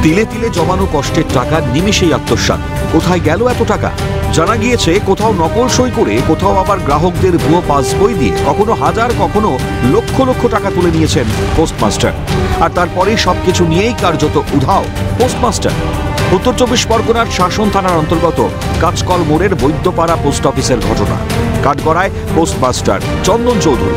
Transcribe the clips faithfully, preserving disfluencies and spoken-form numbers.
তিলে তিলে জমানো কষ্টের টাকা নিমেষেই আত্মসাৎ। কোথায় গেল এত টাকা? জানা গিয়েছে কোথাও নকল সই করে, কোথাও আবার গ্রাহকদের ভুয়ো পাসবই দিয়ে কখনো হাজার কখনো লক্ষ লক্ষ টাকা তুলে নিয়েছেন পোস্টমাস্টার। আর তারপরেই সবকিছু নিয়েই কার্যত উধাও পোস্টমাস্টার। উত্তর চব্বিশ পরগনার শাসন থানার অন্তর্গত কাঁচকল মোড়ের বৈদ্যপাড়া পোস্ট অফিসের ঘটনা। কাঠগড়ায় পোস্টমাস্টার চন্দন চৌধুরী।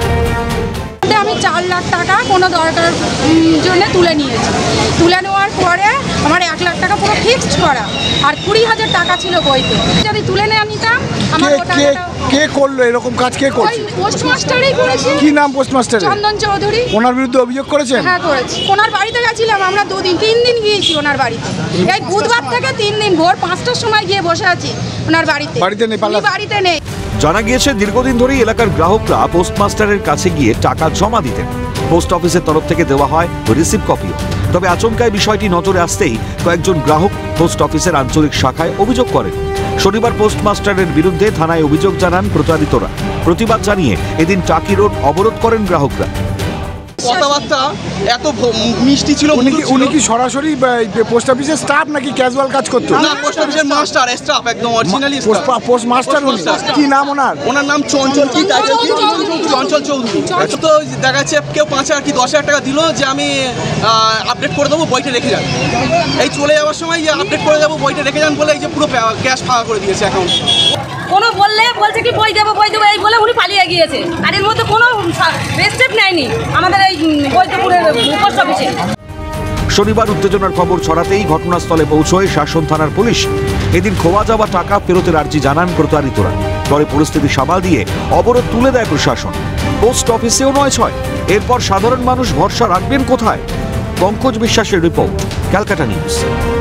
আমি চার লাখ টাকা কোনো দরকার জন্য তুলে নিয়েছি। তুলে নেওয়ার পরে আমার এক লাখ টাকা পুরো ফিক্সড করা, আর কুড়ি হাজার টাকা ছিল বইতে। যদি তুলে নেওয়া নিতাম আমার কে করলো এরকম কাজ? কে করছে? পোস্টমাস্টারই করেছে। কি নাম পোস্টমাস্টার? চন্দন চৌধুরী। ওনার বিরুদ্ধে অভিযোগ করেছেন? হ্যাঁ করেছি। ওনার বাড়িতে গেছিলাম আমরা, দুদিন তিন দিন গিয়েছি ওনার বাড়িতে। এই বুধবার থেকে তিন দিন ভোর পাঁচটার সময় গিয়ে বসে আছি ওনার বাড়িতে। বাড়িতে নেই? বাড়িতে নেই। জানা গিয়েছে দীর্ঘদিন ধরেই এলাকার গ্রাহকরা পোস্টমাস্টারের কাছে গিয়ে টাকা জমা দিতেন। পোস্ট অফিসের তরফ থেকে দেওয়া হয় রিসিভ কপিও। তবে আচমকায় বিষয়টি নজরে আসতেই কয়েকজন গ্রাহক পোস্ট অফিসের আঞ্চলিক শাখায় অভিযোগ করেন। শনিবার পোস্টমাস্টারের বিরুদ্ধে থানায় অভিযোগ জানান প্রতারিতরা। প্রতিবাদ জানিয়ে এদিন টাকি রোড অবরোধ করেন গ্রাহকরা। কথাবার্তা এত মিষ্টি ছিল। উনি কি সরাসরি পোস্ট অফিসের স্টাফ নাকি ক্যাজুয়াল কাজ করতো? না, পোস্ট অফিসের মাস্টার স্টাফ, একদম অরিজিনালি স্টাফ। Post master. কি নাম ওনার? ওনার নাম চঞ্চল। কি টাইটেল? কি? চঞ্চল চৌধুরী। তো দেখা যাচ্ছে কেউ পাঁচ হাজার কি দশ হাজার টাকা দিল যে আমি আপডেট করে দেবো, বইটা রেখে যান। এই চলে যাওয়ার সময় যে আপডেট করে দেবো, বইটা রেখে যান বলে এই যে পুরো ক্যাশ ফাঁকা করে দিয়েছে অ্যাকাউন্ট। কোনো বললে বলছে কি বই দেবো বই দেবো এই বলে উনি পালিয়ে গিয়েছে। আর এর মধ্যে কোনো রেস্টেপ নেয়নি আমাদের এই বৈদ্যপুরের পোস্ট অফিসে। শনিবার উত্তেজনার খবর ছড়াতেই ঘটনাস্থলে পৌঁছয় শাসন থানার পুলিশ। এদিন খোয়া যাওয়া টাকা ফেরতের আর্জি জানান প্রতারিতরা। পরে পরিস্থিতি সামাল দিয়ে অবরোধ তুলে দেয় প্রশাসন। পোস্ট অফিসেও নয় ছয়। এরপর সাধারণ মানুষ ভরসা রাখবেন কোথায়? পঙ্কজ বিশ্বাসের রিপোর্ট, ক্যালকাটা নিউজ।